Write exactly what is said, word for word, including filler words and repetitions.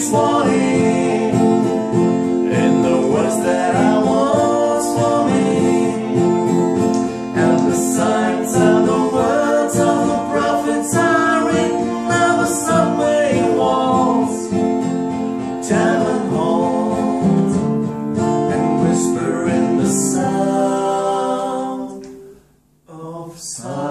morning, in the words that I want for me, and the signs and the words of the prophets are written on the subway walls, tavern halls, and whisper in the sound of silence.